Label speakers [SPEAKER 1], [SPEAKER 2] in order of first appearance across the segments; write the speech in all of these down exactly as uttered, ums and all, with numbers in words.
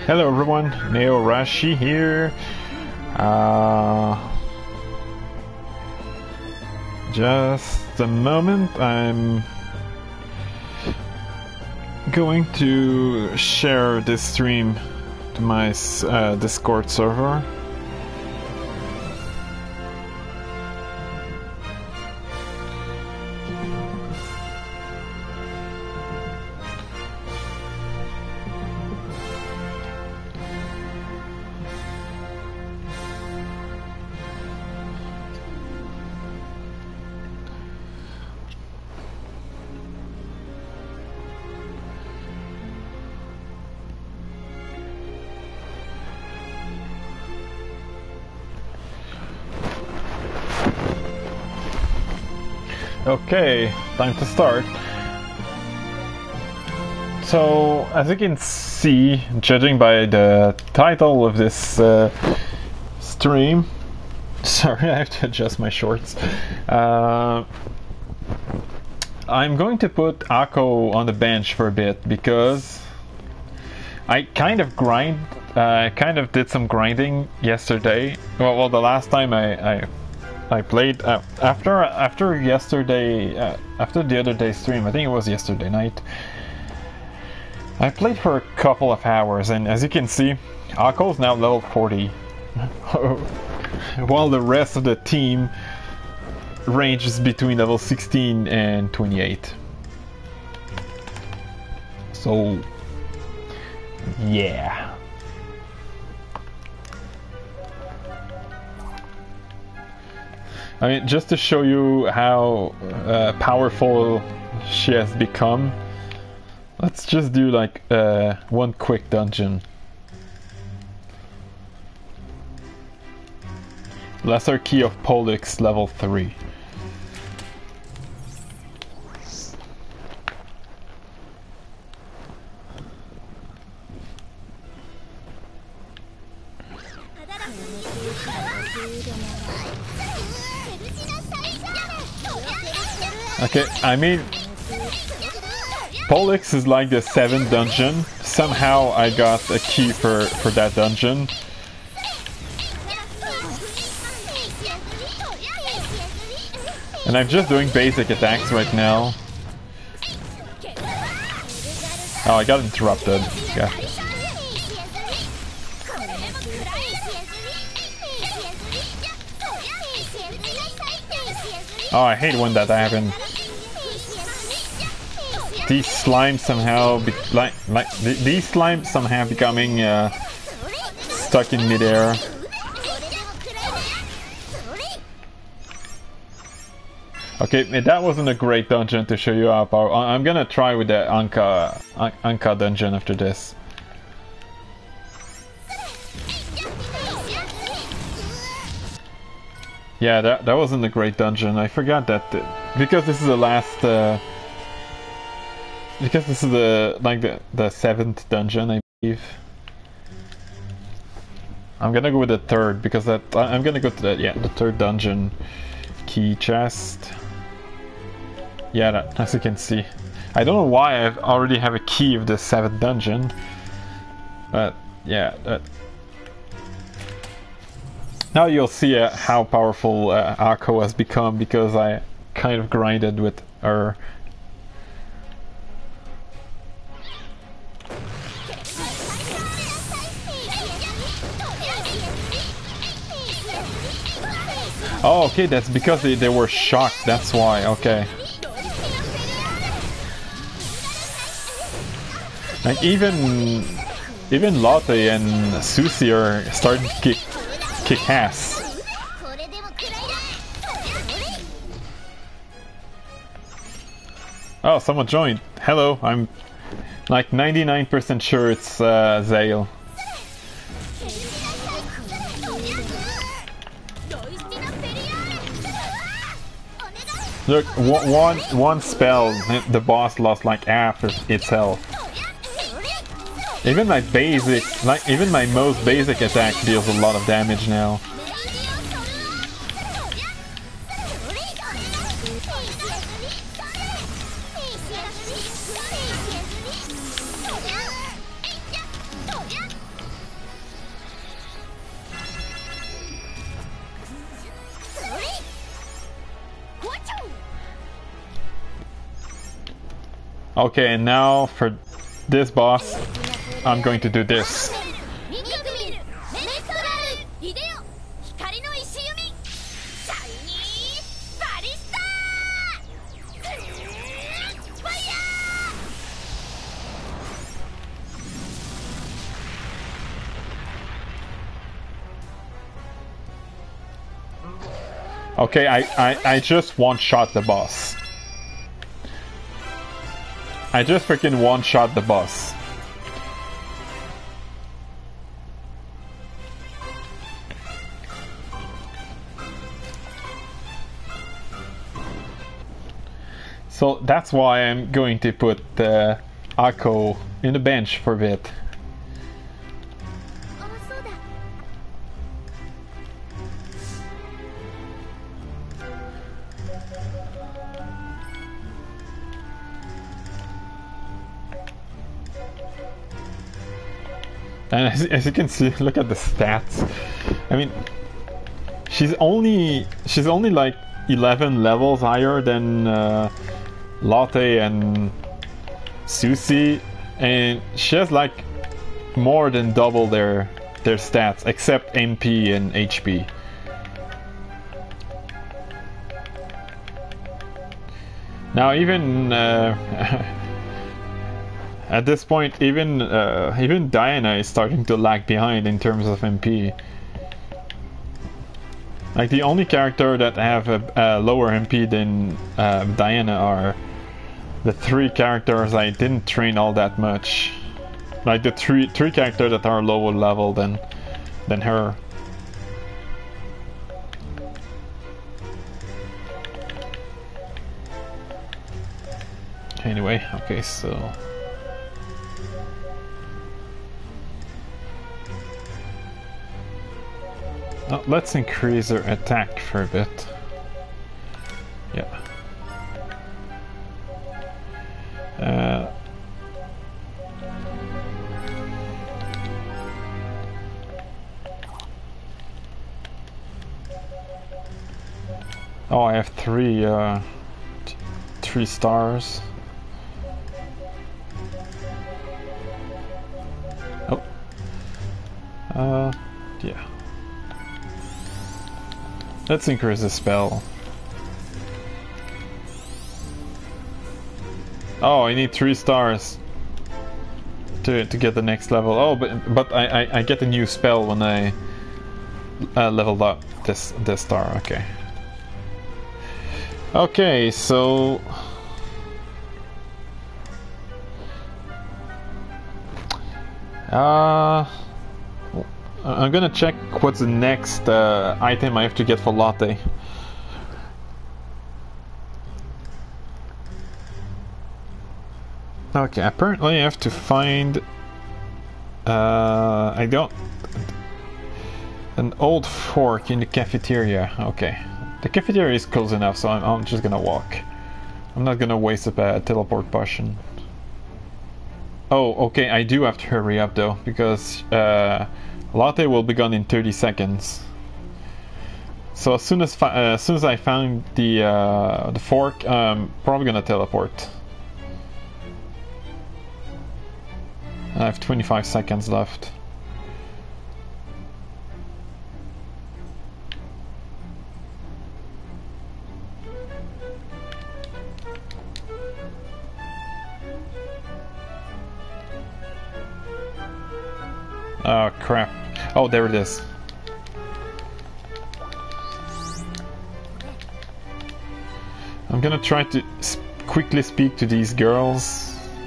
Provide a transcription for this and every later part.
[SPEAKER 1] Hello everyone, NeoArashi here. Uh, just a moment, I'm going to share this stream to my uh, Discord server. Okay, time to start. So, as you can see, judging by the title of this uh, stream, sorry, I have to adjust my shorts. Uh, I'm going to put Akko on the bench for a bit because I kind of grind, I uh, kind of did some grinding yesterday. Well, well the last time I. I I played uh, after after yesterday uh, after the other day's stream. I think it was yesterday night. I played for a couple of hours, and as you can see, Akko's now level forty, while the rest of the team ranges between level sixteen and twenty-eight. So, yeah. I mean, just to show you how uh, powerful she has become, let's just do like uh, one quick dungeon. Lesser Key of Pollux, level three. Okay, I mean, Pollux is like the seventh dungeon. Somehow I got a key for, for that dungeon. And I'm just doing basic attacks right now. Oh, I got interrupted. Yeah. Oh, I hate when that happens. These slimes somehow, be like, like th these slimes somehow becoming uh, stuck in midair. Okay, that wasn't a great dungeon to show you up. I'm gonna try with the Anka Anka dungeon after this. Yeah, that that wasn't a great dungeon. I forgot that th because this is the last. Uh, Because this is the like the the seventh dungeon, I believe. I'm gonna go with the third because that I'm gonna go to the yeah the third dungeon. Key chest. Yeah, that, as you can see, I don't know why I already have a key of the seventh dungeon, but yeah. That, now you'll see uh, how powerful uh, Akko has become because I kind of grinded with her. Oh, okay, that's because they, they were shocked, that's why, okay. Like, even... Even Lotte and Susie are starting to kick, kick ass. Oh, someone joined. Hello, I'm like ninety-nine percent sure it's uh, Zale. Look, one, one spell, the boss lost like half its health. Even my basic, like even my most basic attack deals a lot of damage now. Okay, and now for this boss, I'm going to do this. Okay, I, I, I just one-shot the boss. I just freaking one-shot the boss. So that's why I'm going to put uh, Akko in the bench for a bit. And as, as you can see, look at the stats. I mean, she's only she's only like eleven levels higher than uh, Latte and Susie, and she has like more than double their their stats, except M P and H P. Now even. Uh, At this point, even uh, even Diana is starting to lag behind in terms of M P. Like the only character that have a, a lower M P than uh, Diana are the three characters I didn't train all that much. Like the three three characters that are lower level than than her. Anyway, okay, so. Oh, let's increase her attack for a bit. Yeah. Uh, oh, I have three, uh, t three stars. Oh. Uh, yeah. Let's increase the spell. Oh, I need three stars to to get the next level. Oh, but but I I, I get a new spell when I uh, leveled up this this star. Okay. Okay, so. Uh. I'm gonna check what's the next uh, item I have to get for Latte. Okay, apparently I have to find... Uh, I don't... An old fork in the cafeteria. Okay. The cafeteria is close enough, so I'm, I'm just gonna walk. I'm not gonna waste a uh, teleport potion. Oh, okay, I do have to hurry up though, because... Uh, Latte will be gone in thirty seconds. So as soon as uh, as soon as I found the uh, the fork, I'm probably gonna teleport. I have twenty-five seconds left. Oh crap. Oh, there it is. I'm gonna try to sp quickly speak to these girls.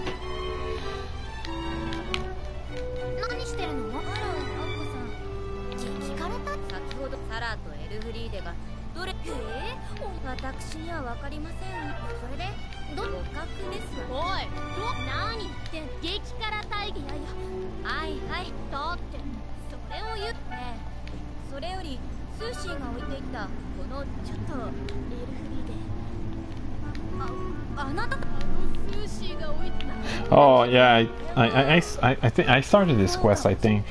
[SPEAKER 1] Oh yeah, I I, I, I think I started this quest, I think.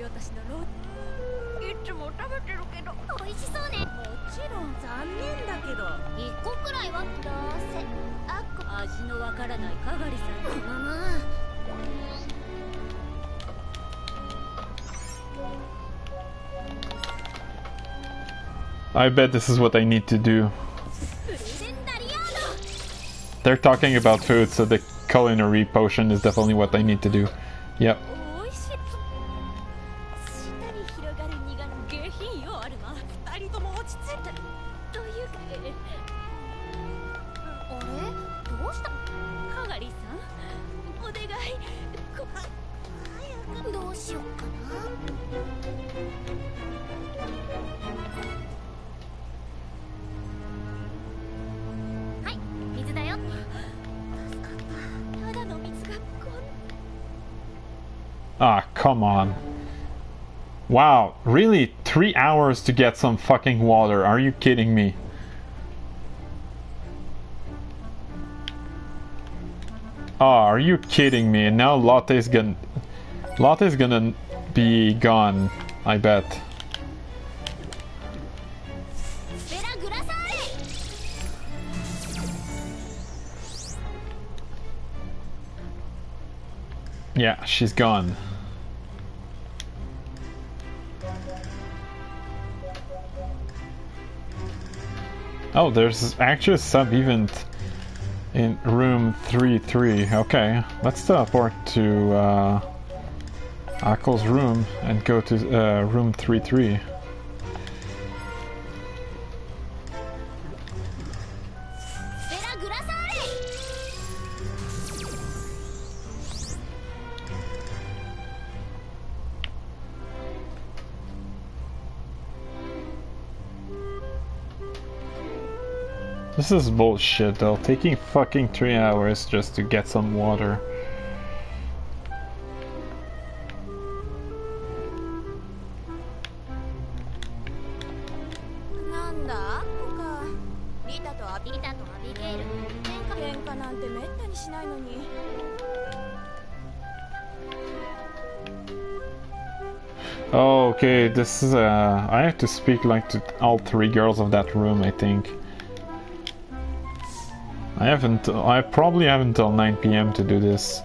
[SPEAKER 1] I bet this is what I need to do. They're talking about food, so the culinary potion is definitely what I need to do. Yep. Ah, come on. Wow, really? Three hours to get some fucking water? Are you kidding me? Oh, are you kidding me? And now Latte's gonna... Latte's gonna be gone, I bet. Yeah, she's gone. Oh, there's actually a sub-event in room three three. Okay, let's teleport to uh, Akko's room and go to uh, room three three. This is bullshit though, taking fucking three hours just to get some water. Oh, okay, this is uh I have to speak like to all three girls of that room, I think. I haven't. I probably have until nine P M to do this.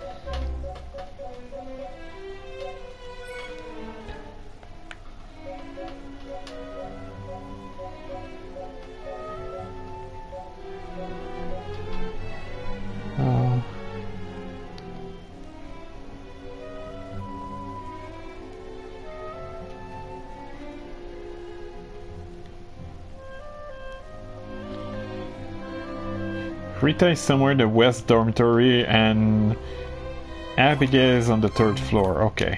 [SPEAKER 1] Uh. Rita is somewhere in the west dormitory and Abigail is on the third floor. Okay.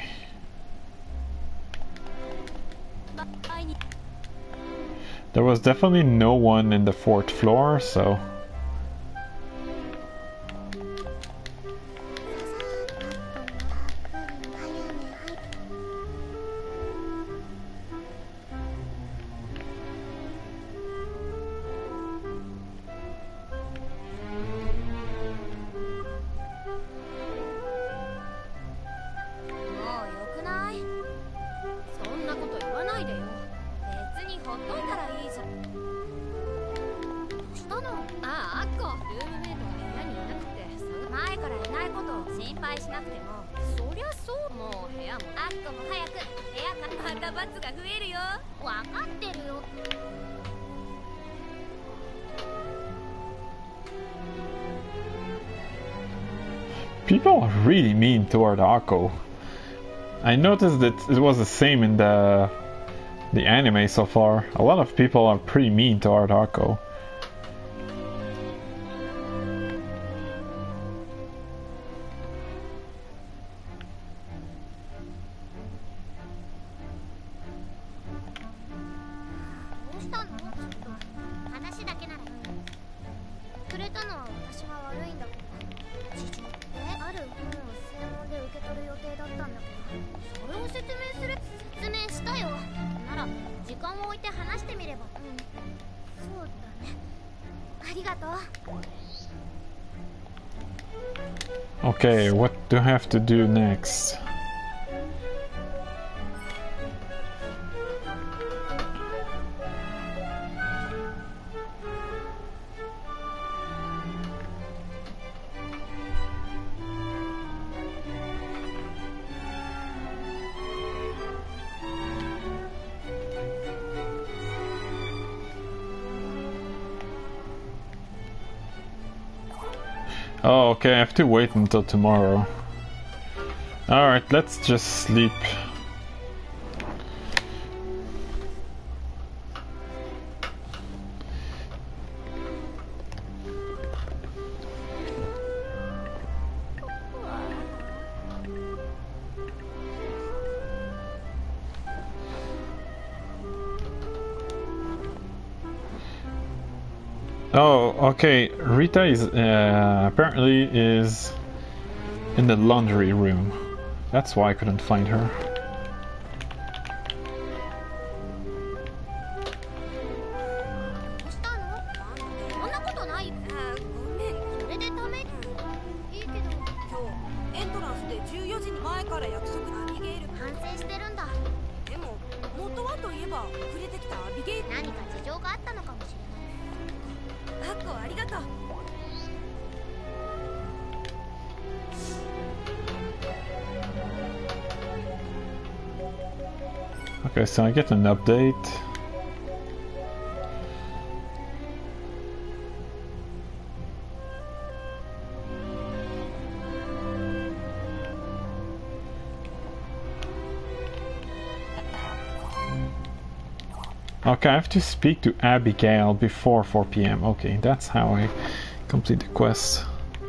[SPEAKER 1] There was definitely no one in the fourth floor, so... People are really mean toward Akko. I noticed that it was the same in the the anime so far. A lot of people are pretty mean toward Akko. Okay, what do I have to do next? Oh, okay, I have to wait until tomorrow. Alright, let's just sleep. Oh, okay. Rita is uh, apparently is in the laundry room. That's why I couldn't find her. Okay, so I get an update. Okay, I have to speak to Abigail before four p m Okay, that's how I complete the quest.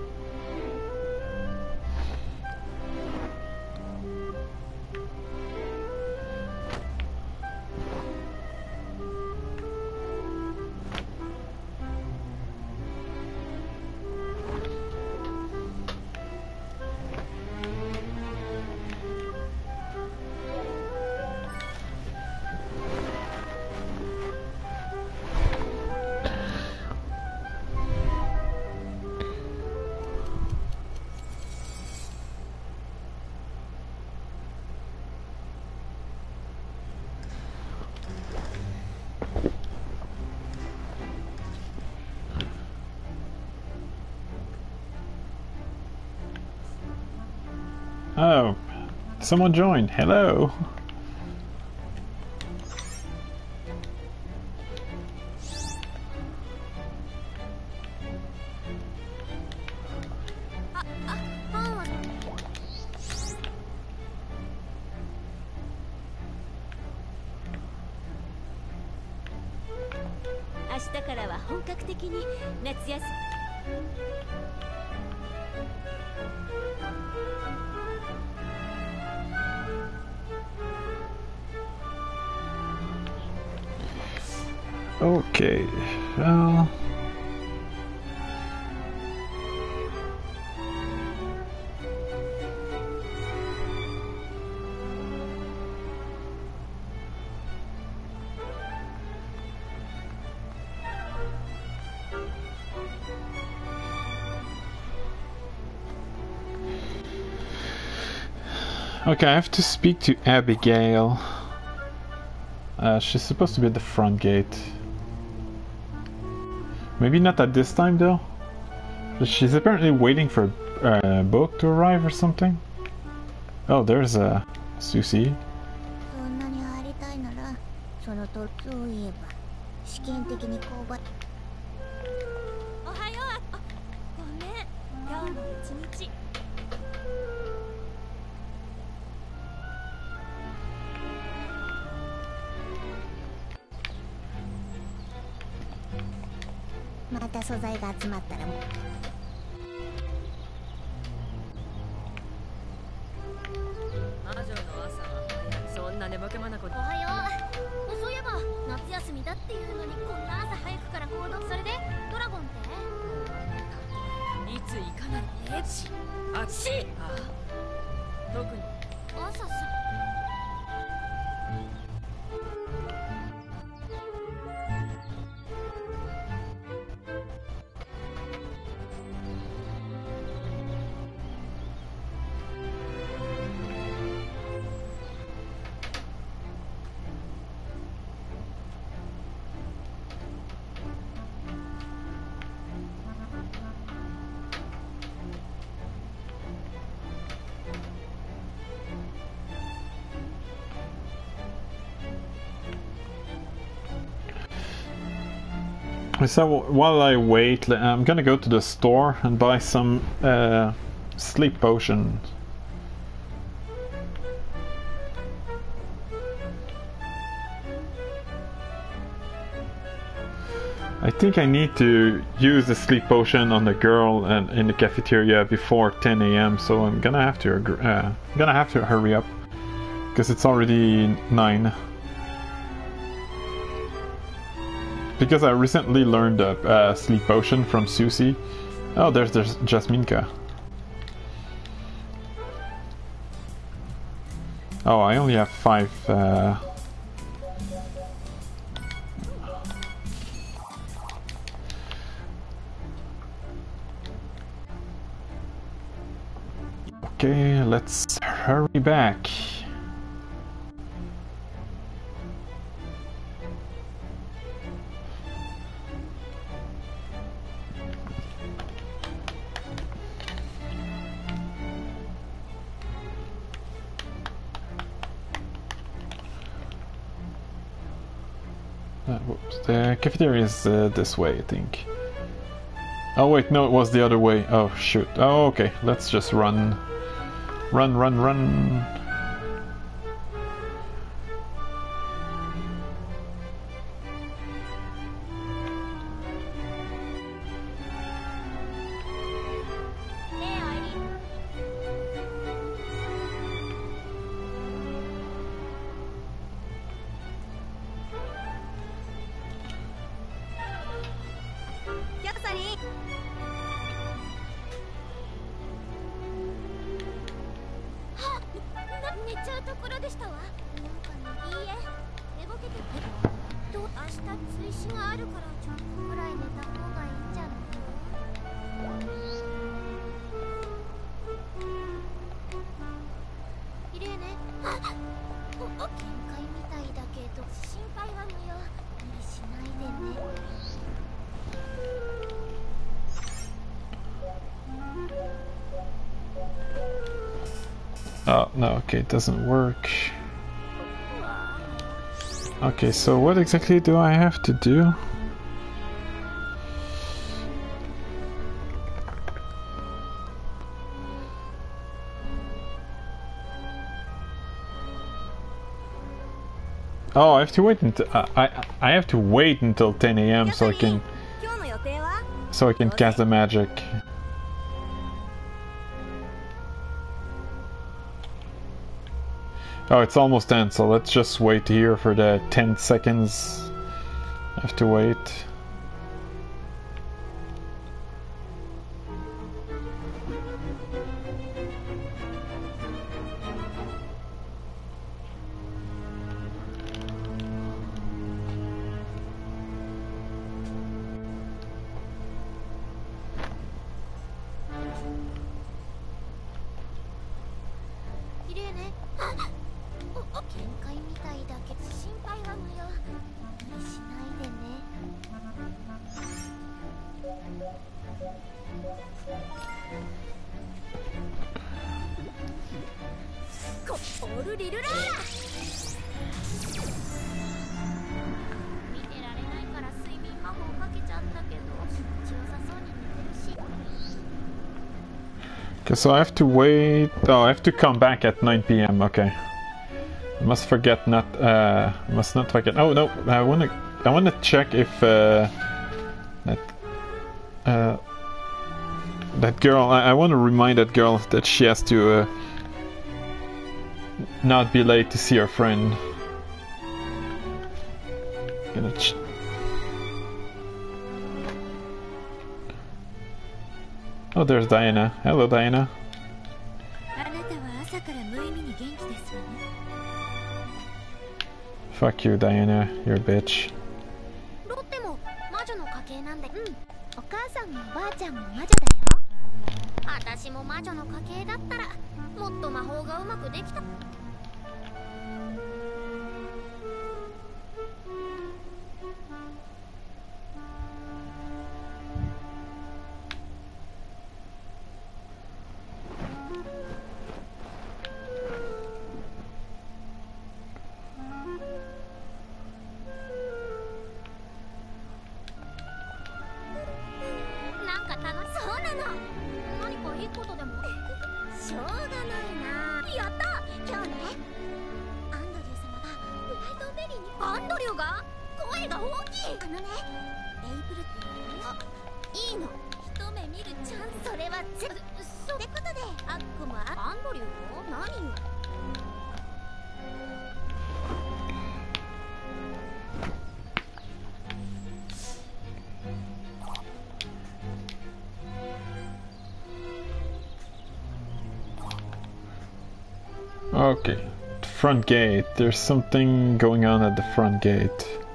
[SPEAKER 1] Oh, someone joined. Hello. Okay, well... Okay, I have to speak to Abigail. Uh, she's supposed to be at the front gate. Maybe not at this time though. She's apparently waiting for a uh, boat to arrive or something. Oh, there's a uh, Susie. So while I wait, I'm gonna go to the store and buy some uh, sleep potion. I think I need to use the sleep potion on the girl and in the cafeteria before ten A M So I'm gonna have to uh, I'm gonna have to hurry up because it's already nine. Because I recently learned a uh, sleep potion from Susie. Oh, there's there's Jasminka. Oh, I only have five. Uh... Okay, let's hurry back. Uh, whoops. The cafeteria is uh, this way, I think. Oh wait, no, it was the other way. Oh shoot. Oh, okay. Let's just run. Run, run, run. Oh, no, okay, it doesn't work. Okay, so what exactly do I have to do? Oh, I have to wait until uh, I I have to wait until ten A M so I can so I can cast the magic. Oh, it's almost ten, so let's just wait here for the ten seconds. I have to wait. Okay, so I have to wait. Oh, I have to come back at nine P M Okay. I must forget not. Uh, must not forget. Oh no! I wanna. I wanna check if uh, that. Uh, that girl. I, I want to remind that girl that she has to uh, not be late to see her friend. Gonna ch Oh, there's Diana. Hello, Diana. Fuck you, Diana. You're a bitch.
[SPEAKER 2] アンドリューが声が大きい。あのね、エイプルってあいいの一目見るチャンス。それはぜそってことでアッコもアンドリューも何よ。
[SPEAKER 1] Okay, front gate. There's something going on at the front gate.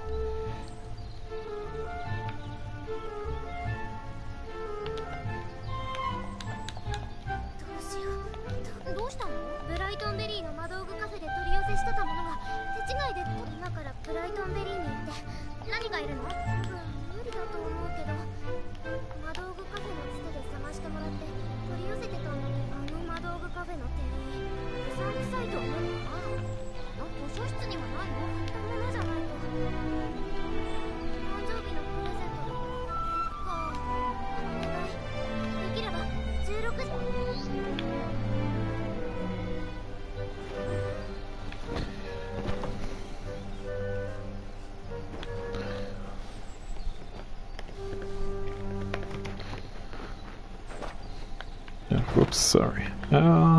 [SPEAKER 1] Whoops, sorry. Uh...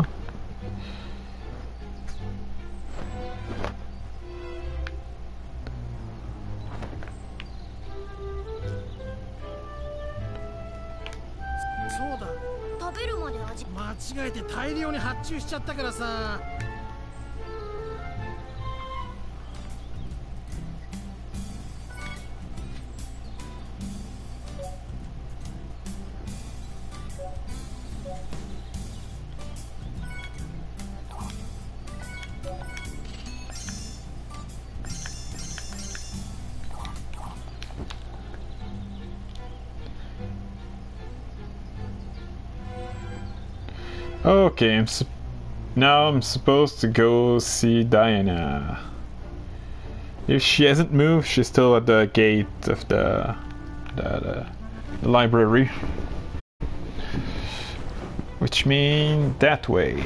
[SPEAKER 3] そうだ。
[SPEAKER 2] 食べるまで味
[SPEAKER 3] 間違えて大量に発注しちゃったからさ。
[SPEAKER 1] Okay, I'm sup now I'm supposed to go see Diana. If she hasn't moved, she's still at the gate of the, the, the, the library. Which means that way.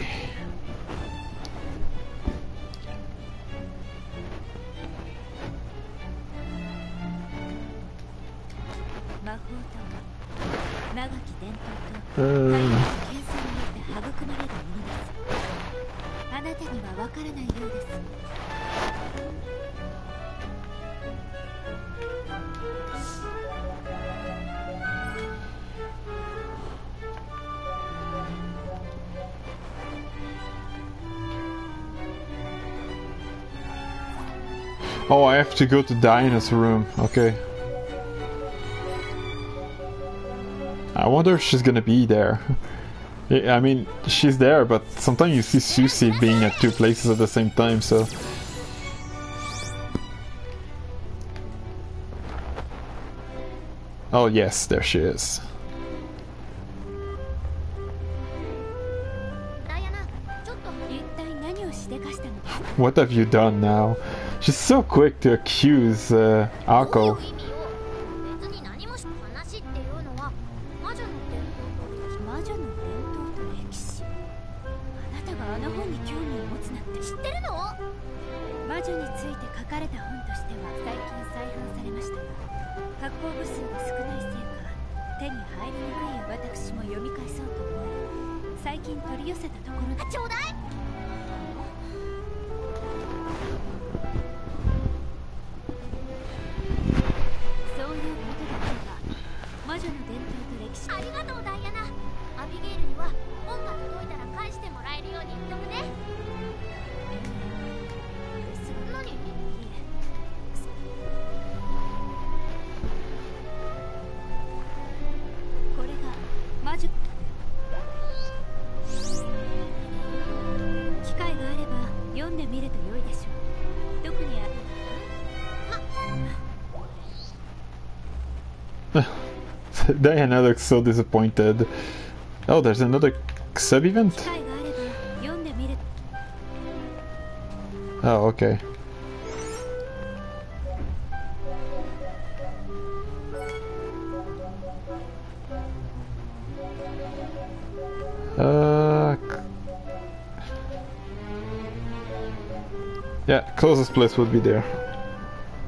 [SPEAKER 1] Um, Oh, I have to go to Diana's room. Okay. I wonder if she's gonna be there. I mean, she's there, but sometimes you see Susie being at two places at the same time, so... Oh yes, there she is. What have you done now? She's so quick to accuse uh, Akko. Diana looks so disappointed. Oh, there's another sub-event? Oh, okay. Uh... Yeah, closest place would be there.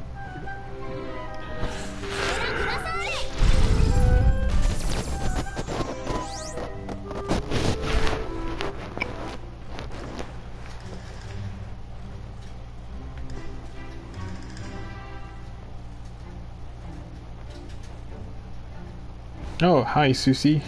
[SPEAKER 1] Oh, hi, Susie.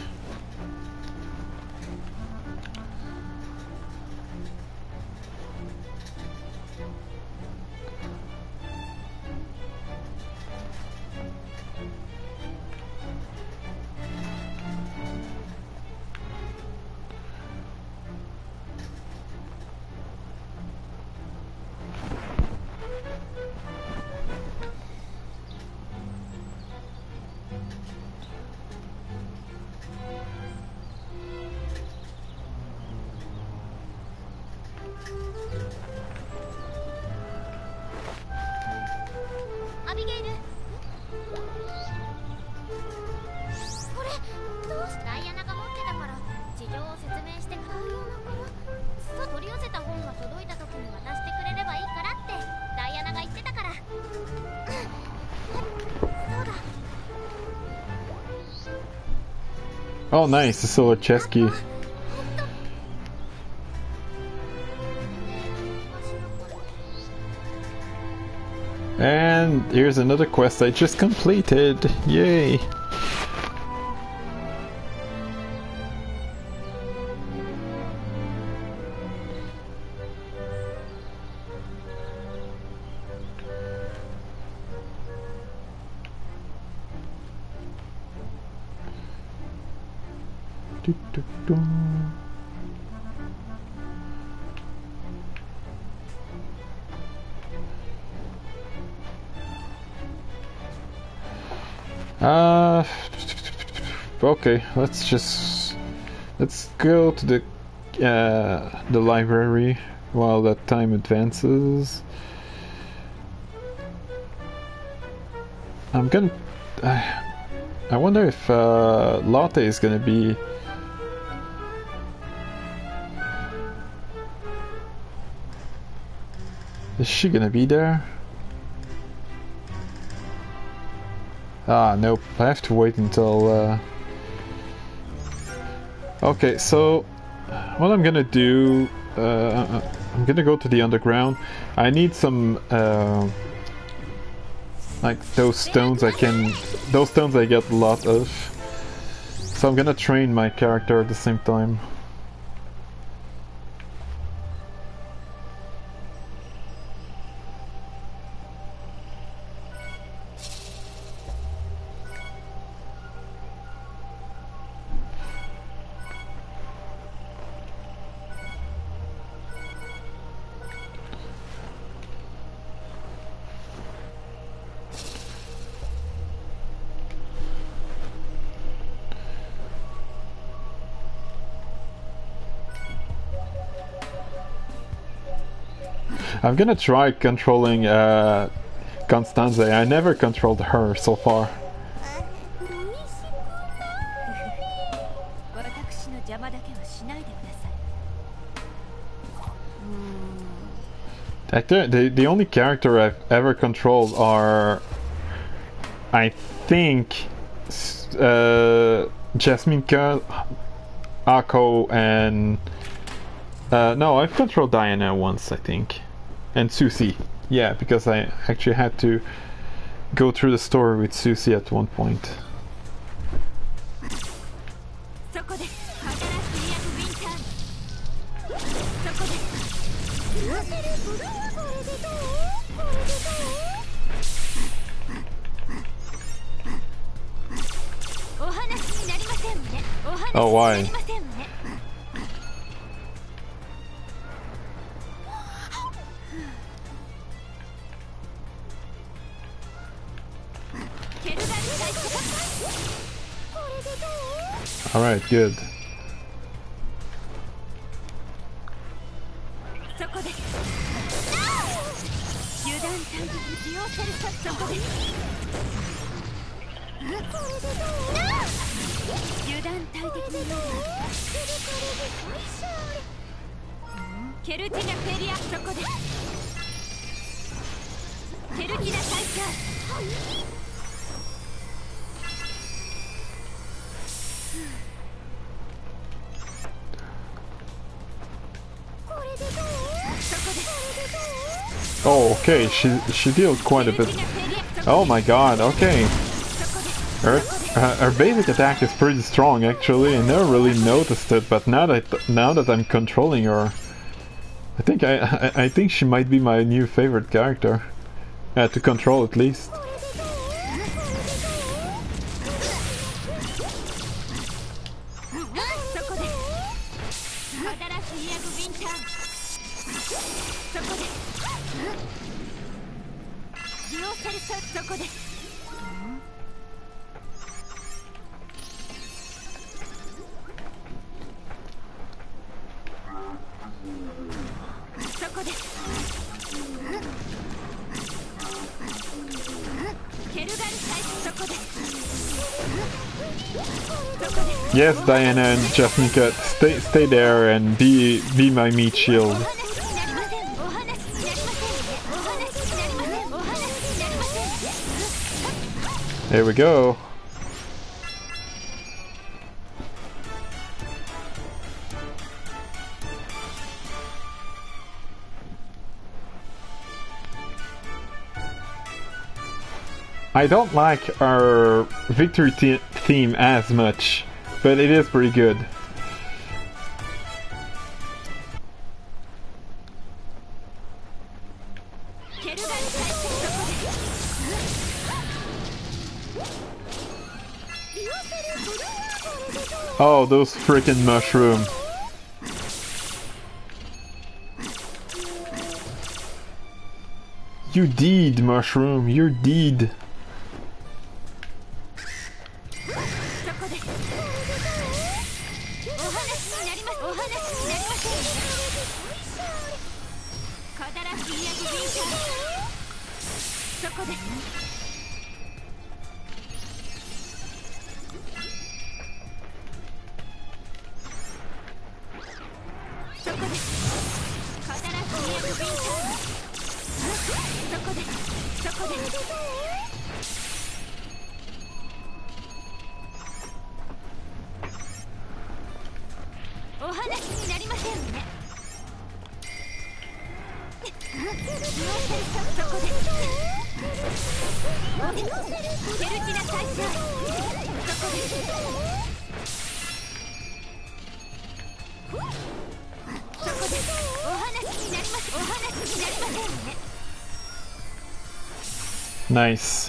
[SPEAKER 1] Oh, nice, the silver chess key. And here's another quest I just completed. Yay! Do, do, do. Uh, okay, let's just let's go to the uh, the library while that time advances. I'm gonna. Uh, I wonder if uh, Lotte is gonna be. Is she gonna be there? Ah, nope. I have to wait until... Uh... Okay, so... What I'm gonna do... Uh, I'm gonna go to the underground. I need some... Uh, like, those stones I can... Those stones I get a lot of. So I'm gonna train my character at the same time. I'm gonna try controlling uh, Constanze. I never controlled her so far. Actor, the the only character I've ever controlled are, I think, uh, Jasmine, Akko, and uh, no, I've controlled Diana once, I think. And Susie, yeah, because I actually had to go through the story with Susie at one point. Oh, why? Alright, good. Oh, okay, she she deals quite a bit. Oh my god, okay. Earth. Uh, her basic attack is pretty strong actually. I never really noticed it, but now that now that I'm controlling her, I think I I, I think she might be my new favorite character, uh, to control at least. Yes, Diana and Jasmine, stay stay there and be be my meat shield. There we go. I don't like our victory te theme as much, but it is pretty good. Oh, those freaking mushrooms. You did, mushroom, you did. Nice.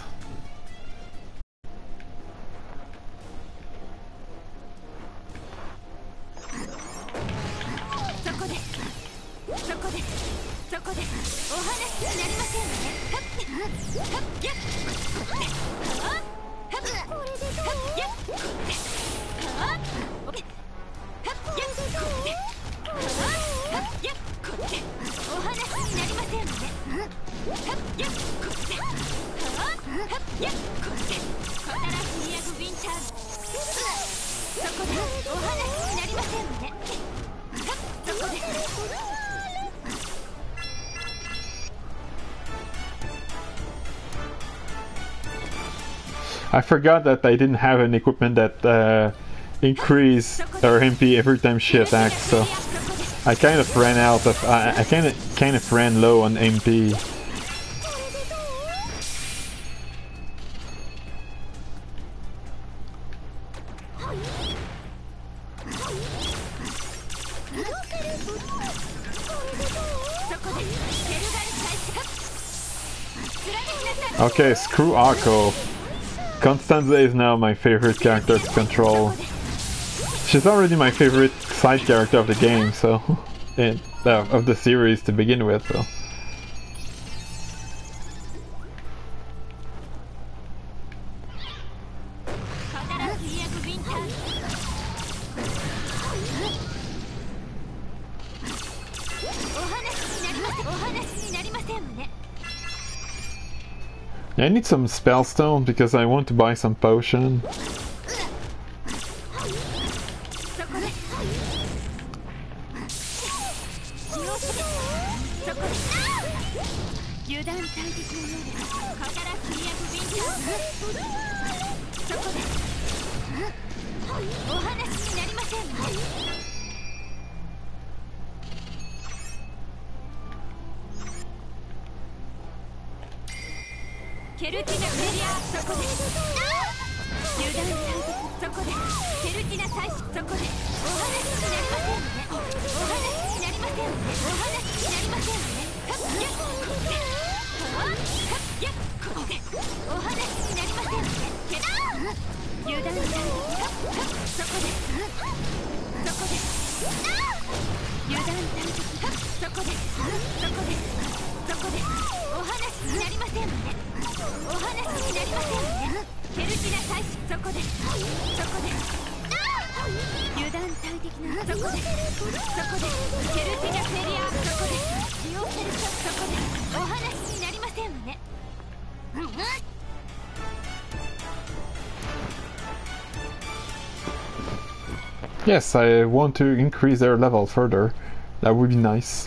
[SPEAKER 1] I forgot that I didn't have an equipment that uh, increased her M P every time she attacked, so I kind of ran out of. I, I kind of kind of ran low on M P. Okay, screw Akko. Constanza is now my favorite character to control. She's already my favorite side character of the game, so and uh, of the series to begin with. So. I need some spellstone because I want to buy some potion. Yes, I want to increase their level further. That would be nice.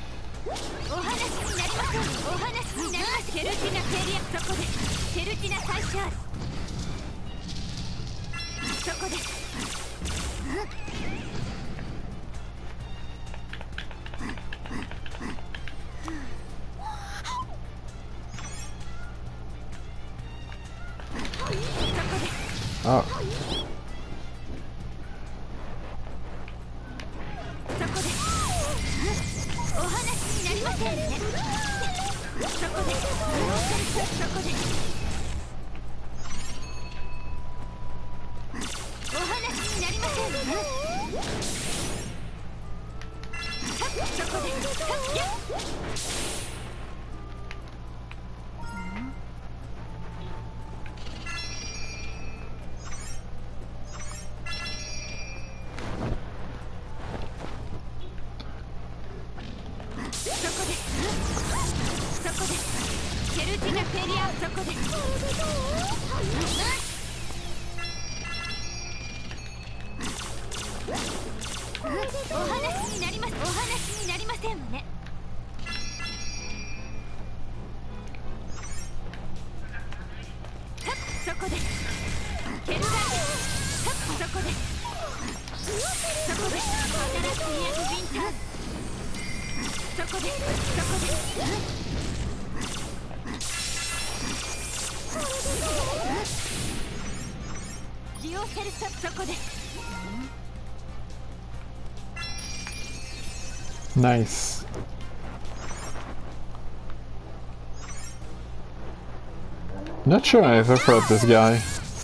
[SPEAKER 1] Oh. Nice. Not sure I ever fought this guy.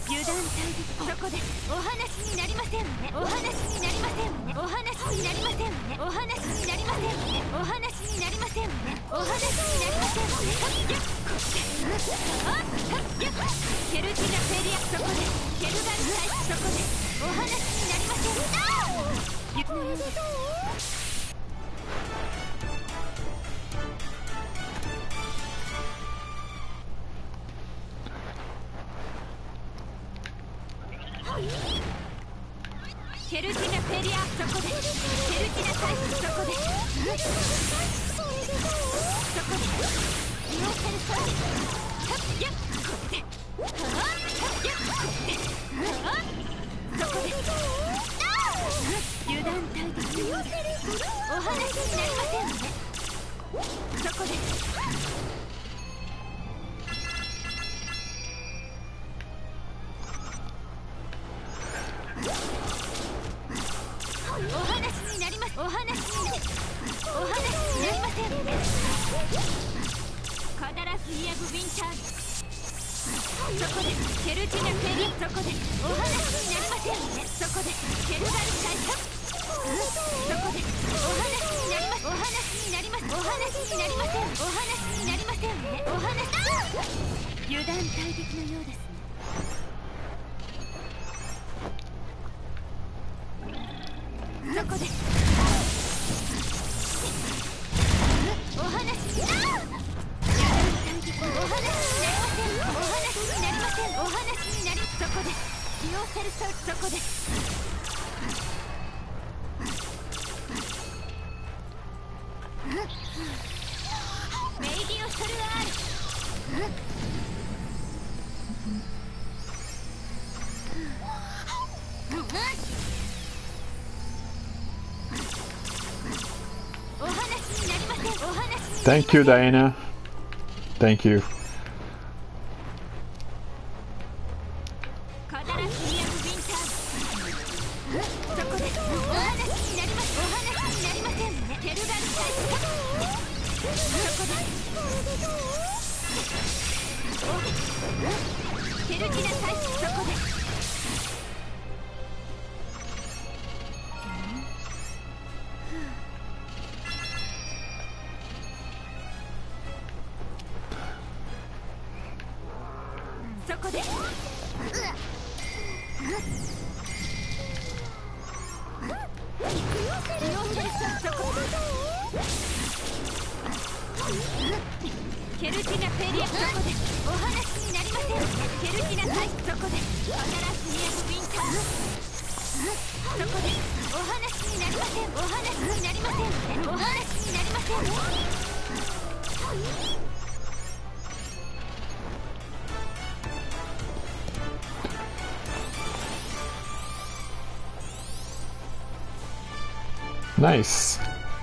[SPEAKER 1] Thank you, Diana. Thank you. Nice.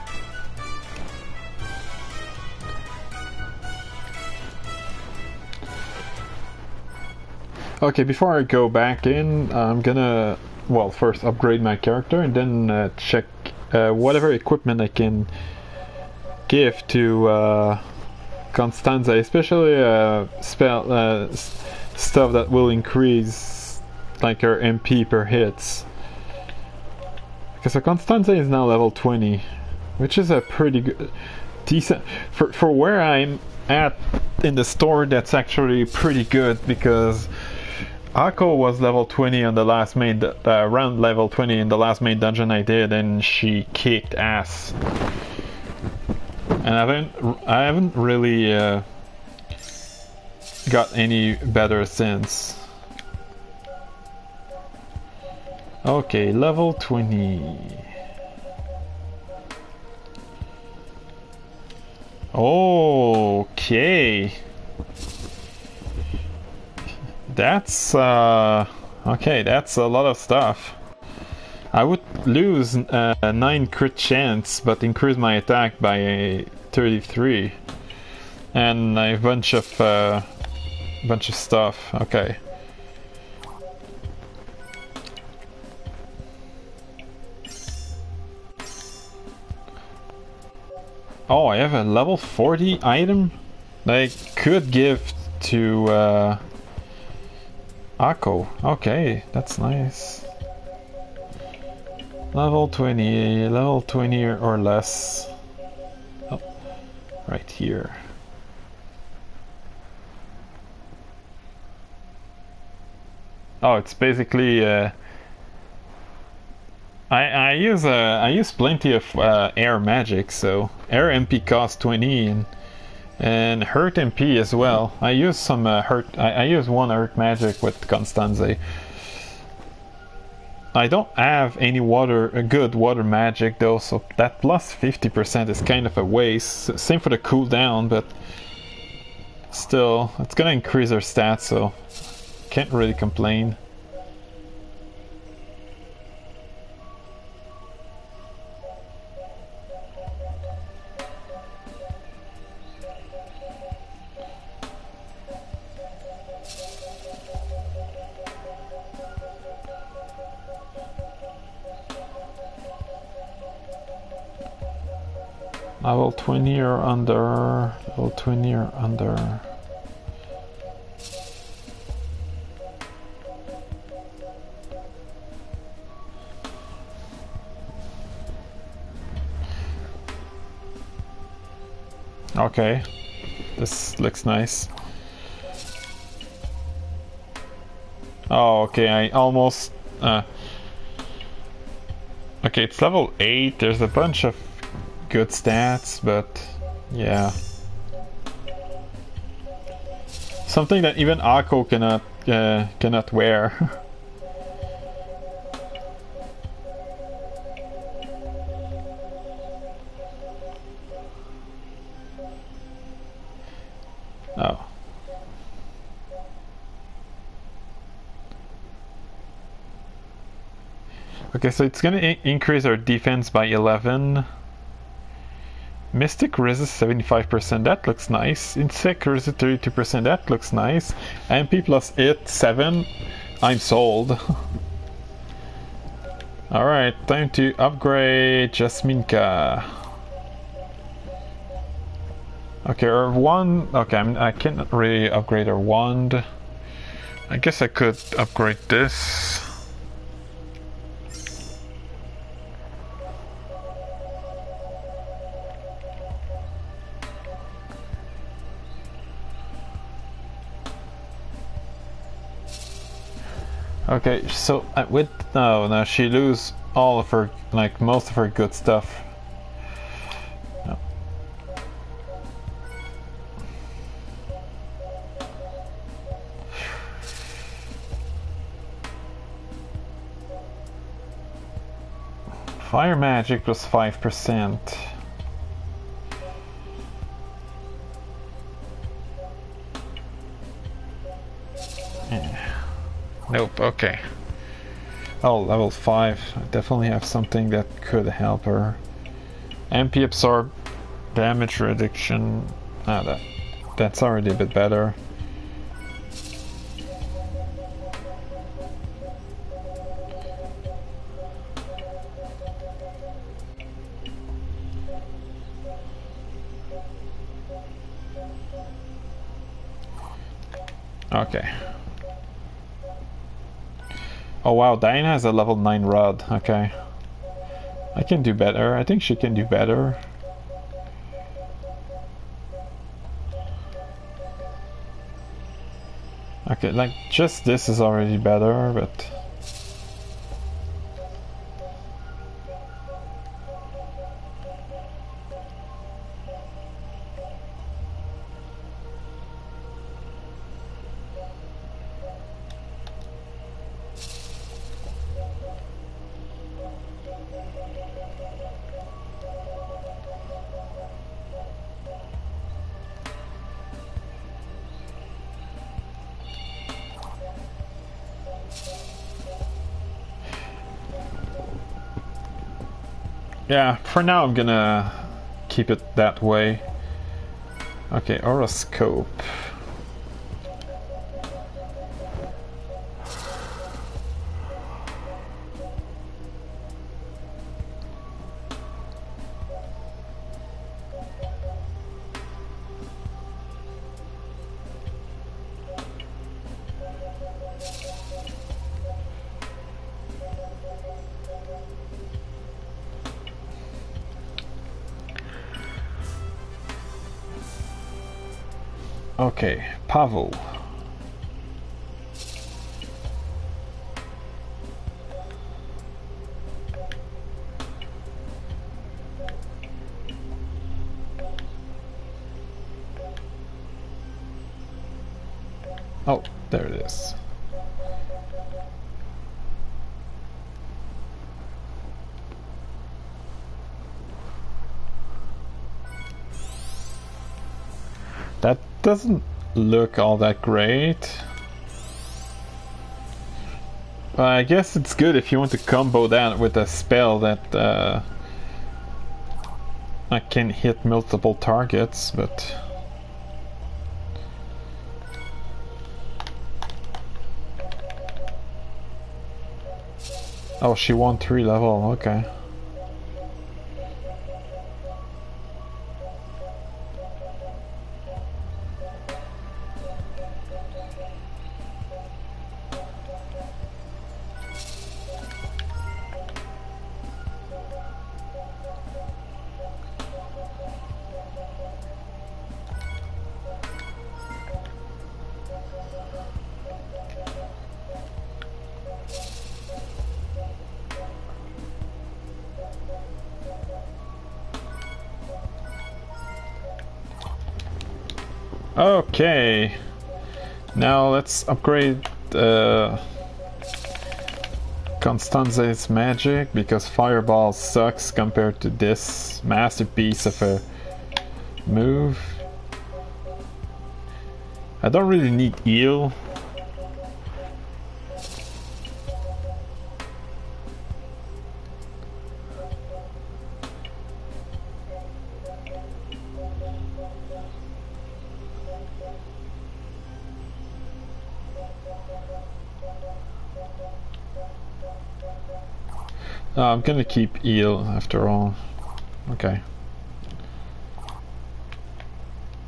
[SPEAKER 1] Okay, before I go back in, I'm gonna, well, first upgrade my character and then uh, check uh, whatever equipment I can give to uh, Constanza, especially uh, spell uh, stuff that will increase like her M P per hits. Because Constanza is now level twenty, which is a pretty good, decent for for where I'm at in the store. That's actually pretty good because Akko was level twenty on the last main, uh, around level twenty in the last main dungeon I did, and she kicked ass. And I haven't, I haven't really uh, got any better since. Okay, level twenty. Okay. That's, uh, okay, that's a lot of stuff. I would lose uh, nine crit chance, but increase my attack by thirty-three. And a bunch of, uh, bunch of stuff, okay. Oh, I have a level forty item that I could give to uh, Akko. Okay, that's nice. Level twenty, level twenty or less. Oh, right here. Oh, it's basically. Uh, I I use uh, I use plenty of uh, air magic, so air M P costs twenty and and hurt M P as well. I use some uh, hurt. I, I use one hurt magic with Constanze. I don't have any water, a good water magic though, so that plus fifty percent is kind of a waste. Same for the cooldown, but still, it's gonna increase her stats, so can't really complain. Level twenty or under, level twenty or under. Okay, this looks nice. Oh, okay, I almost... Uh, okay, it's level eight, there's a bunch of good stats, but yeah. Something that even Akko cannot, uh, cannot wear. Oh. Okay, so it's gonna increase our defense by eleven. Mystic resist seventy-five percent, that looks nice. Insect resist thirty-two percent, that looks nice. M P plus hit seven, I'm sold. Alright, time to upgrade Jasminka. Okay, her wand. Okay, I'm, I can't really upgrade her wand. I guess I could upgrade this. Okay, so uh, with no, no, she lose all of her, like most of her good stuff. No. Fire magic was five percent. Yeah. Nope, okay. Oh, level five. I definitely have something that could help her. M P absorb, damage reduction. Ah, that, that's already a bit better. Okay. Oh wow, Diana has a level nine rod. Okay. I can do better. I think she can do better. Okay, like just this is already better, but... Yeah, for now I'm gonna keep it that way. Okay, horoscope. Okay, Pavel. Oh, there it is. That doesn't look all that great. But I guess it's good if you want to combo that with a spell that uh, can hit multiple targets, but... Oh, she won three level, okay. Okay, now let's upgrade uh, Constanze's magic, because Fireball sucks compared to this masterpiece of a move. I don't really need heal. Uh, I'm gonna keep eel after all. Okay.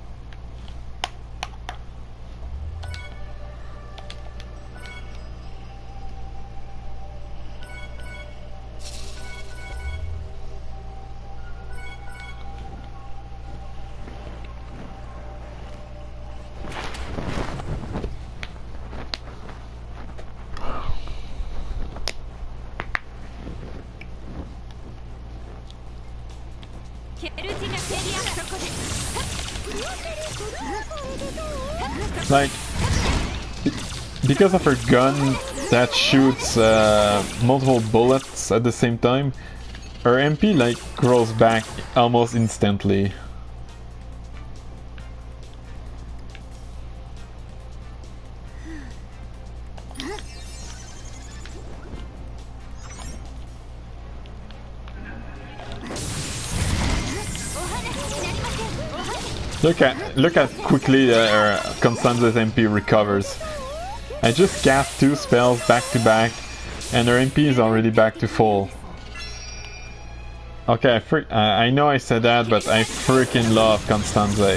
[SPEAKER 1] Like, because of her gun that shoots uh, multiple bullets at the same time, her M P like grows back almost instantly. Look at look at quickly uh, Constanza's M P recovers. I just cast two spells back to back, and her M P is already back to full. Okay, I, fr uh, I know I said that, but I freaking love Constanza.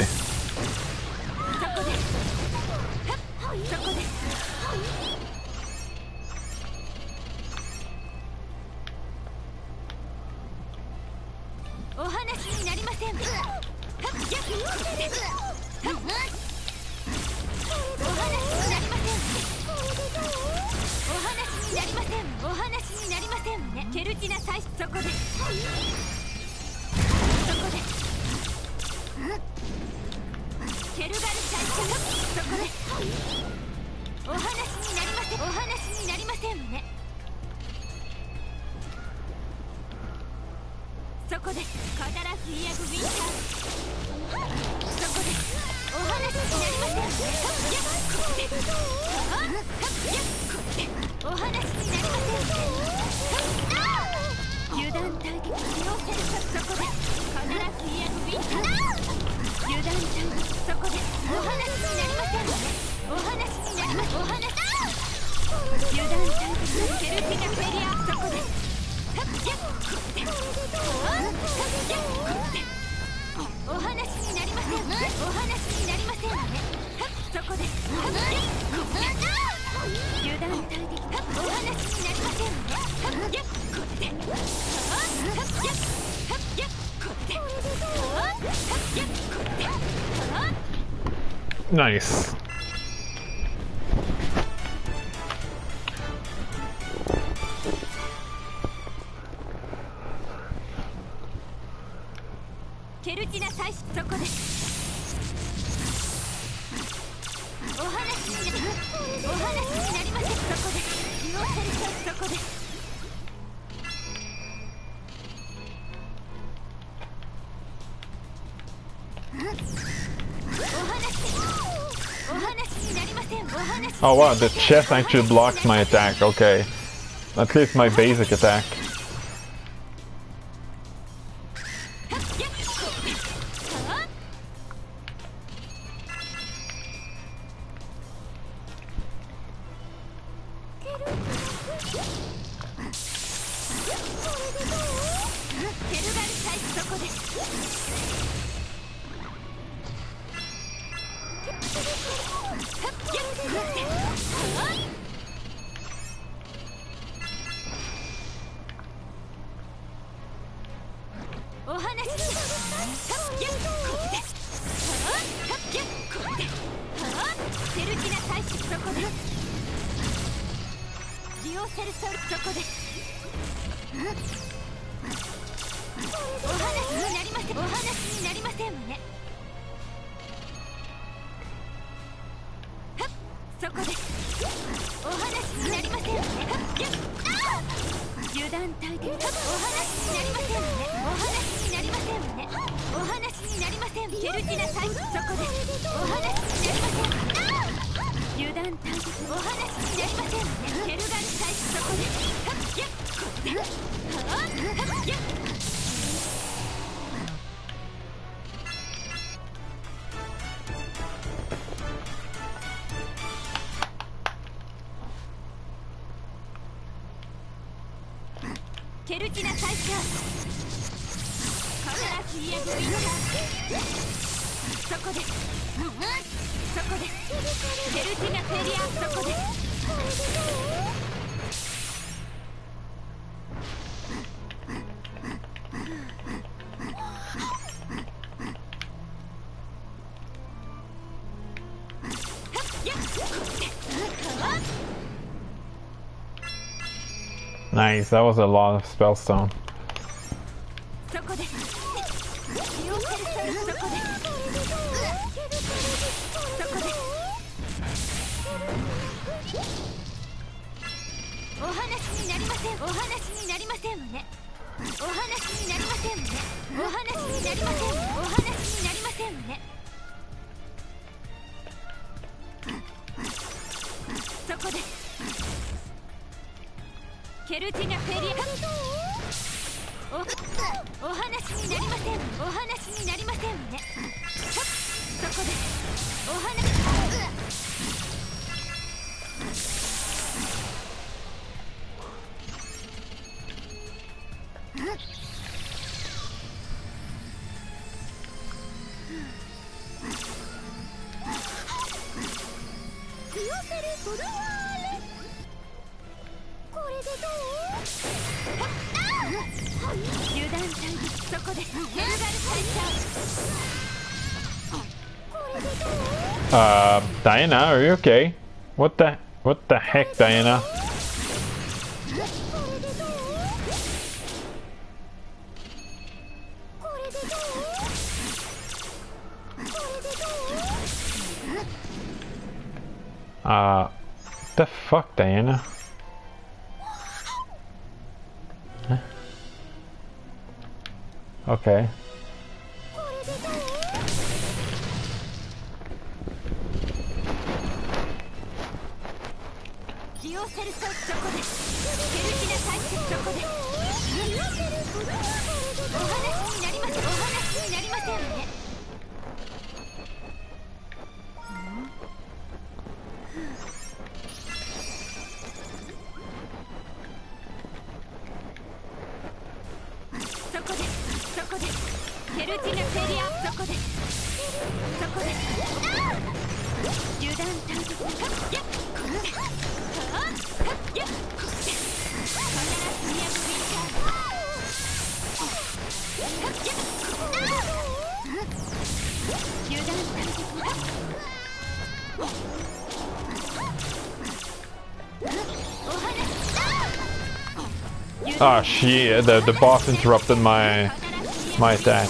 [SPEAKER 1] Nice. Oh wow, the chest actually blocks my attack, okay. At least my basic attack. Nice, that was a lot of spellstone.
[SPEAKER 2] ね。お話になりませんね。お話になりません。お話になりませんね。そこでケルティナフェリアおお話になりません。お話になりませんね。そこでお話
[SPEAKER 1] Uh, Diana, are you okay? What the what the heck, Diana? Uh, the fuck, Diana? Huh? Okay. Oh shit, the, the boss interrupted my my attack.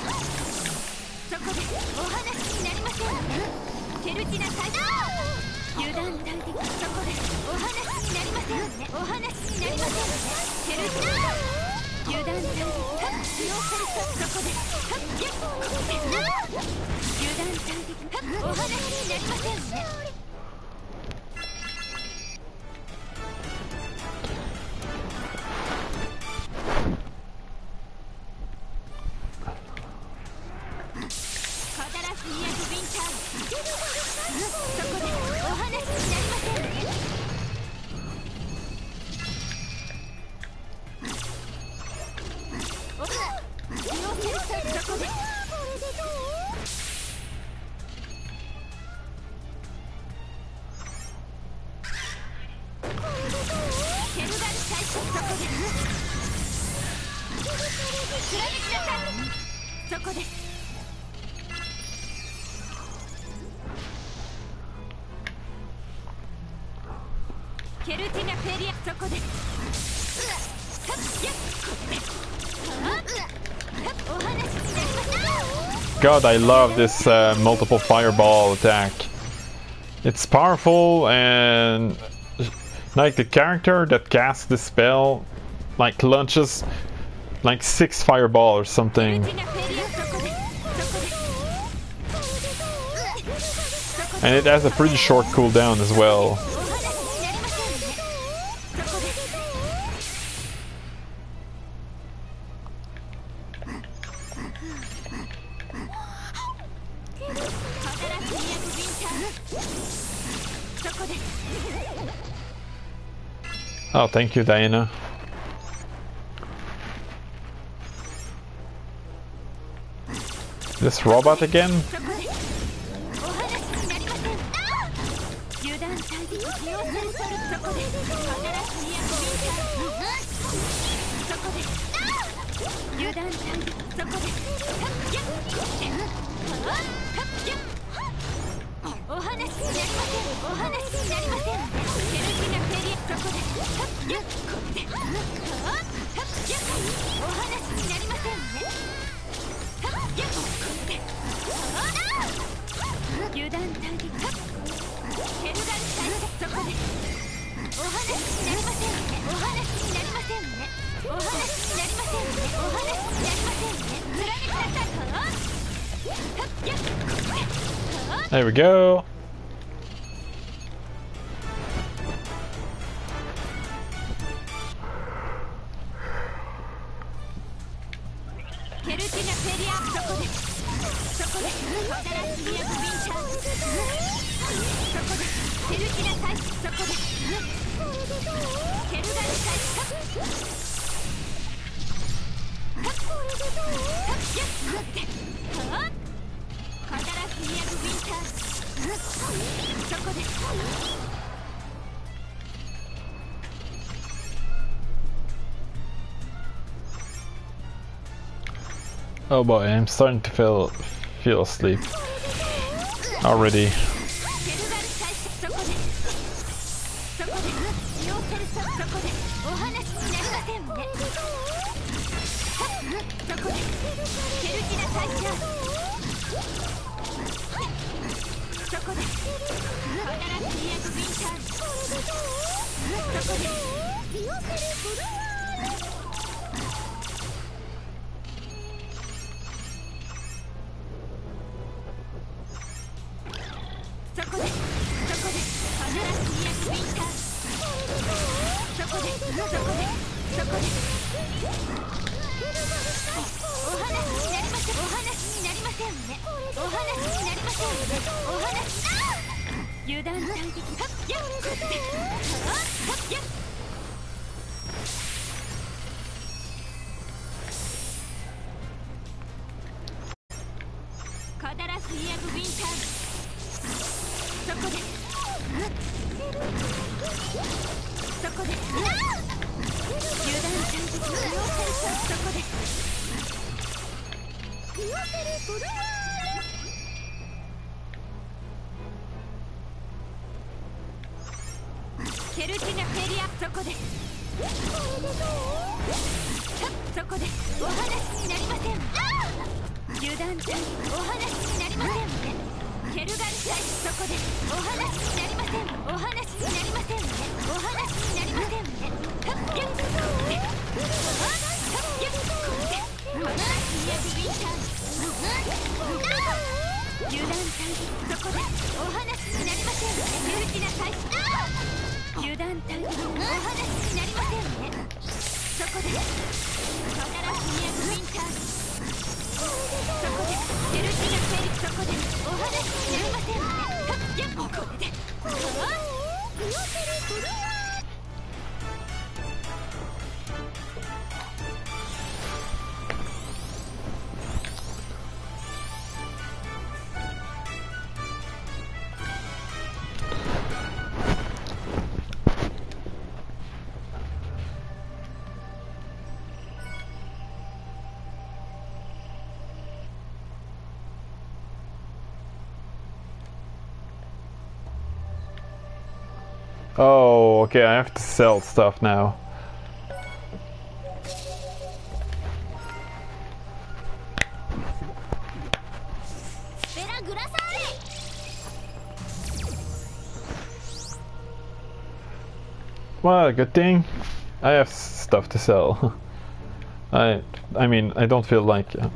[SPEAKER 1] God, I love this uh, multiple fireball attack. It's powerful, and like the character that casts the spell like launches like six fireball or something. And it has a pretty short cooldown as well. Oh, thank you, Diana. This robot again? There we go. Oh boy, I'm starting to feel feel asleep already. Oh, okay, I have to sell stuff now. Well, good thing I have stuff to sell. I I mean, I don't feel like uh,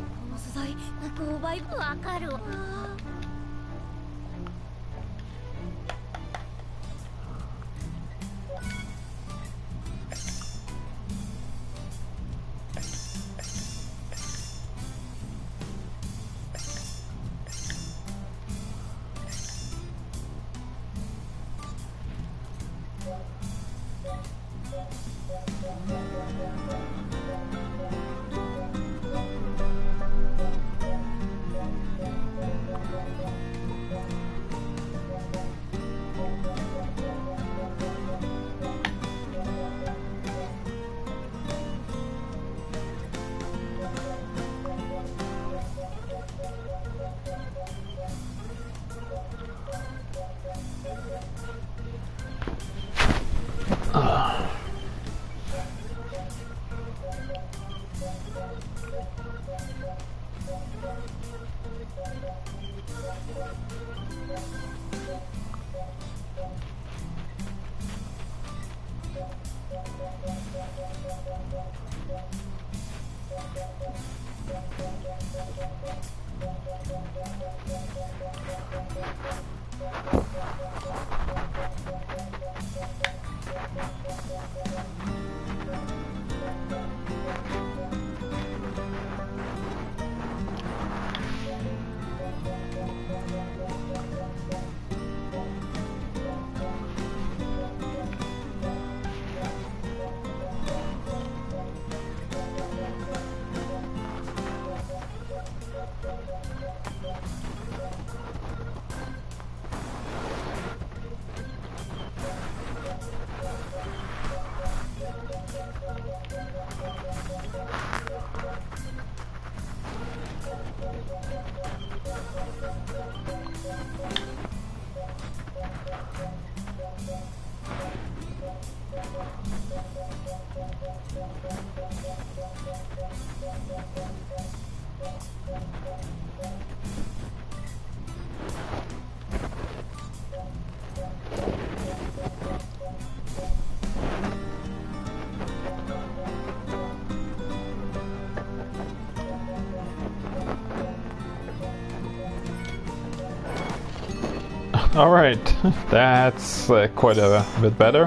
[SPEAKER 1] Alright, that's uh, quite a bit better.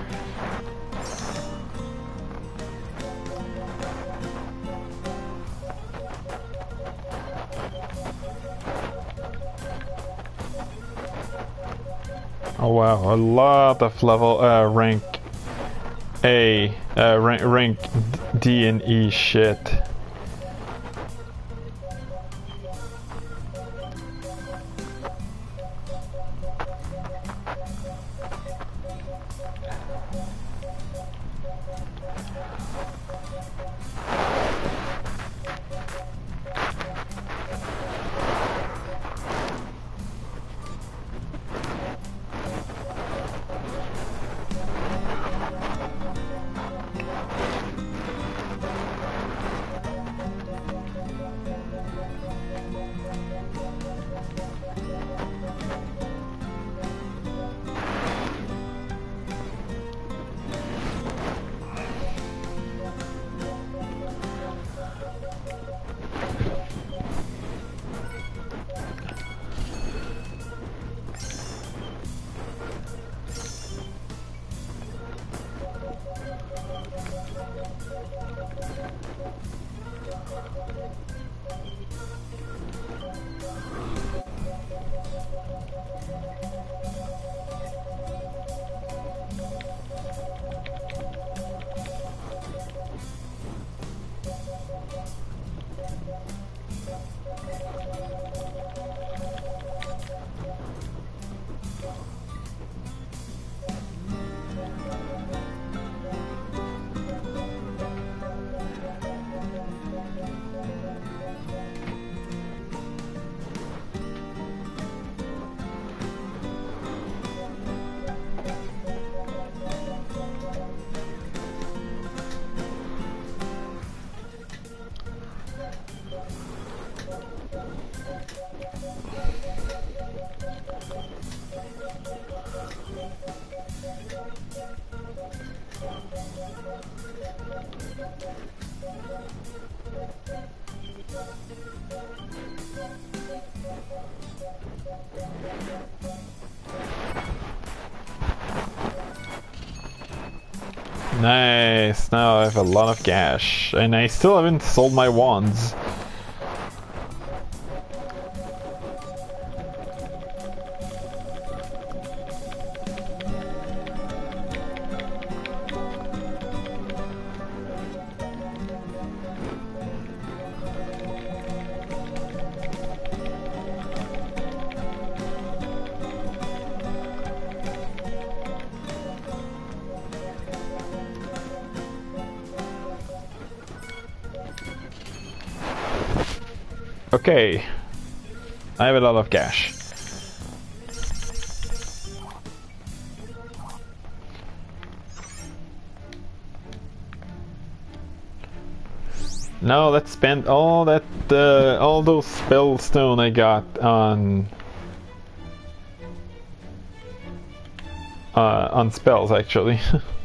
[SPEAKER 1] Oh wow, a lot of level uh, rank A, uh, rank, rank D and E shit. Nice, now I have a lot of cash, and I still haven't sold my wands. Okay, I have a lot of cash. Now let's spend all that, uh, all those spell stone I got on, uh, on spells actually.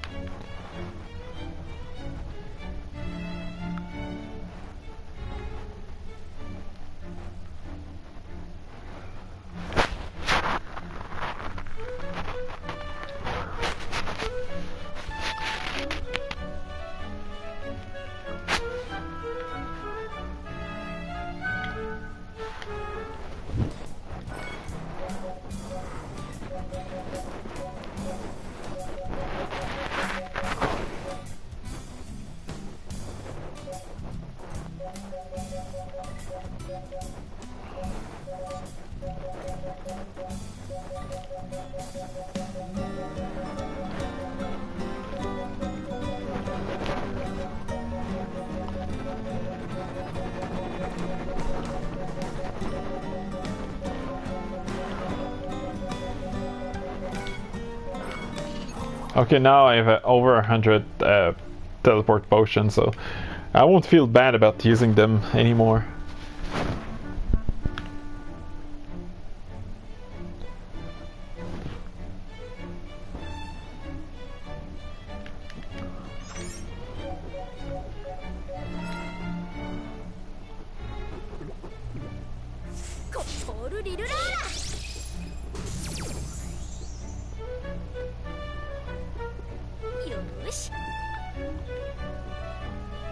[SPEAKER 1] Okay, now I have uh, over a hundred uh, teleport potions, so I won't feel bad about using them anymore.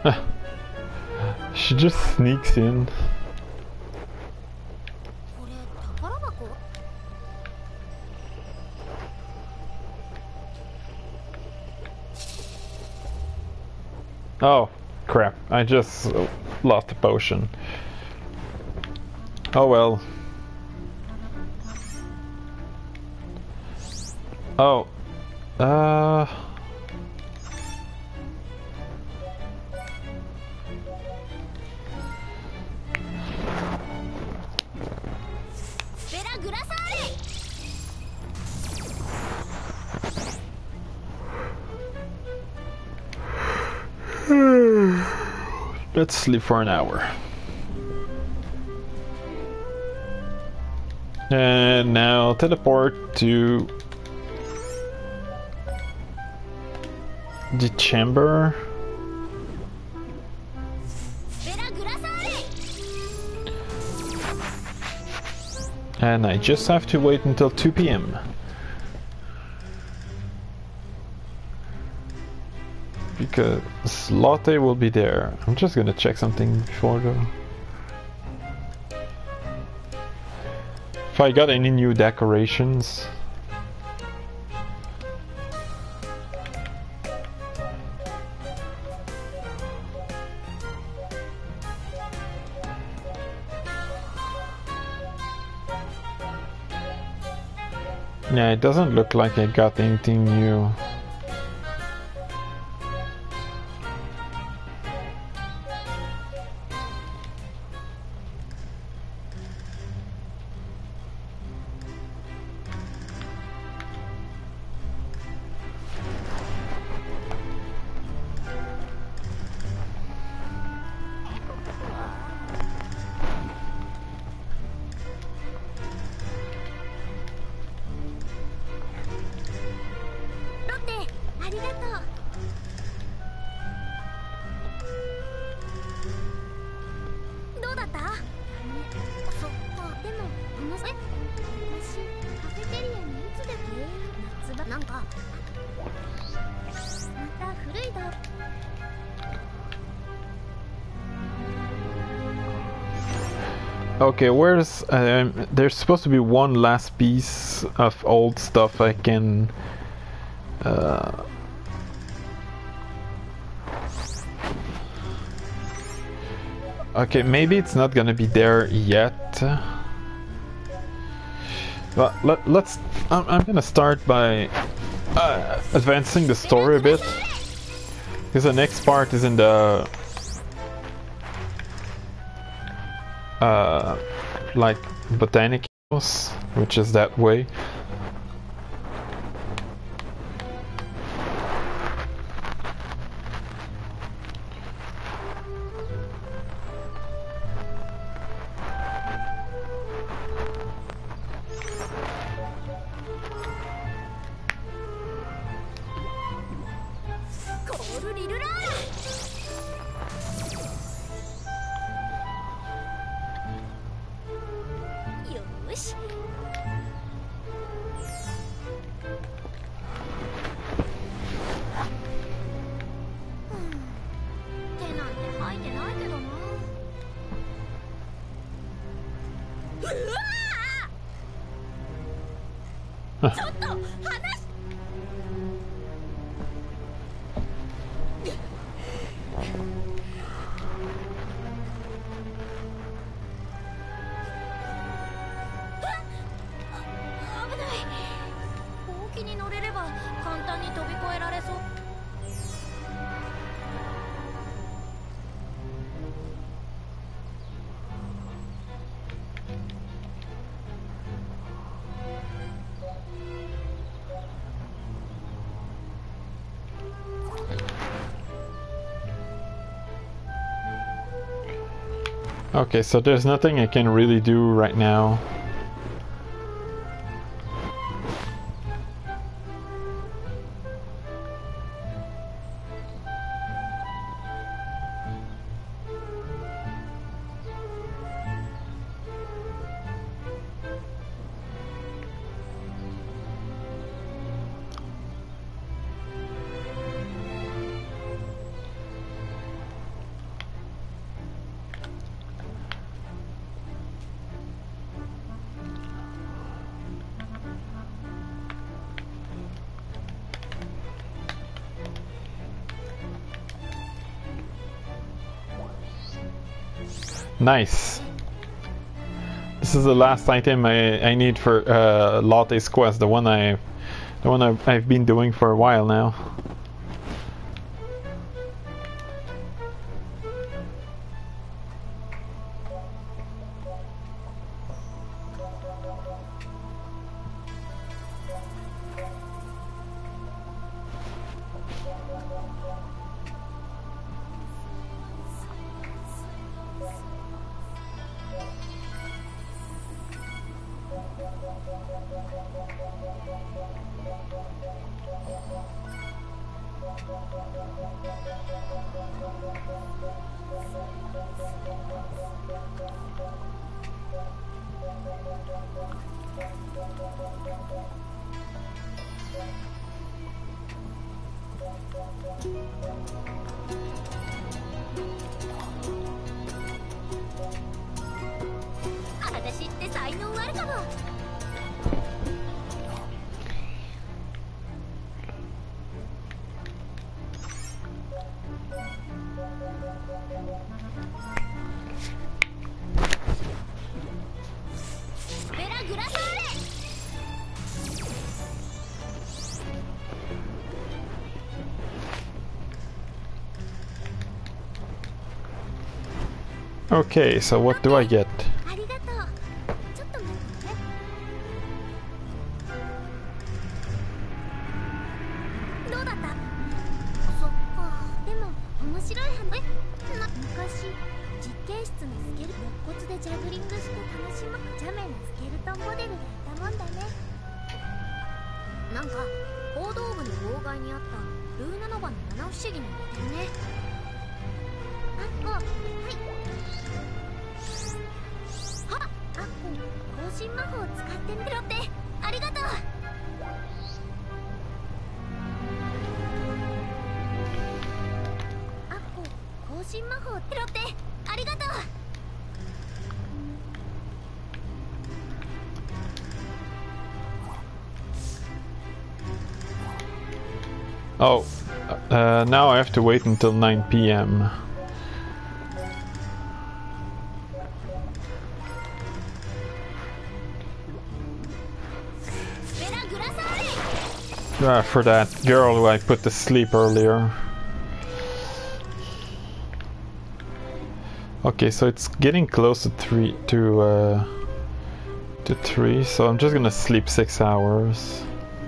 [SPEAKER 1] She just sneaks in.
[SPEAKER 2] これ宝箱？
[SPEAKER 1] Oh, crap. I just lost the potion. Oh well. Oh. Uh... Let's sleep for an hour. And now teleport to the chamber. And I just have to wait until two P M because Lotte will be there. I'm just gonna check something before though. If I got any new decorations. Yeah, it doesn't look like I got anything new. Okay, where's um, there's supposed to be one last piece of old stuff I can uh, okay, maybe it's not gonna be there yet. But let, let's I'm, I'm gonna start by uh, advancing the story a bit, because the next part is in the Uh, like botanic house, which is that way. Okay, so there's nothing I can really do right now. Nice. This is the last item I, I need for uh, Latte's quest, the one I, the one I've, I've been doing for a while now. Okay, so what do I get? Oh, uh, now I have to wait until nine p m Uh, for that girl who I put to sleep earlier. Okay, so it's getting close to three to uh, to three, so I'm just gonna sleep six hours.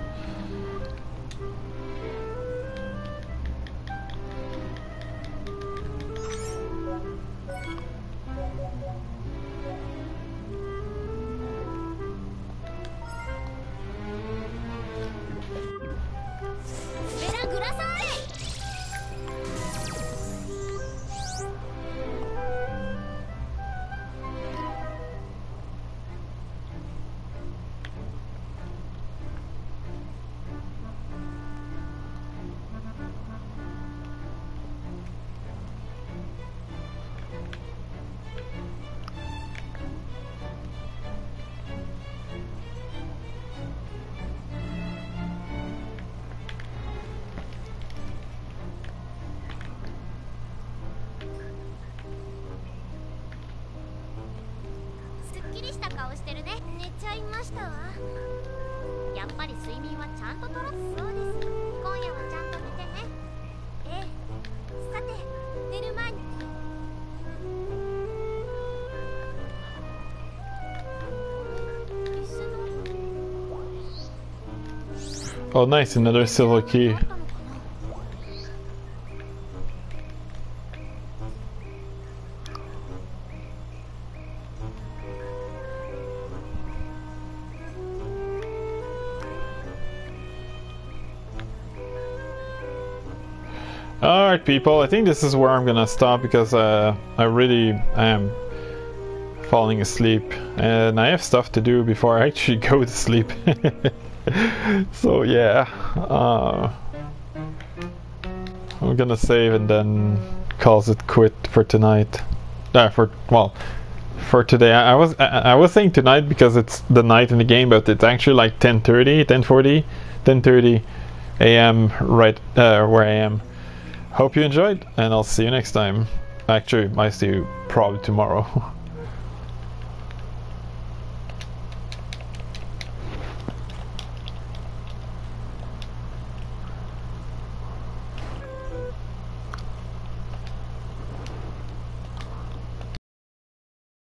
[SPEAKER 1] Oh nice, another silver key. Alright people, I think this is where I'm gonna stop because uh, I really am falling asleep and I have stuff to do before I actually go to sleep. So yeah, uh, I'm gonna save and then calls it quit for tonight. Uh, for well, for today. I, I was I, I was saying tonight because it's the night in the game, but it's actually like ten thirty, ten forty, ten thirty a m right uh, where I am. Hope you enjoyed, and I'll see you next time. Actually, might do probably tomorrow.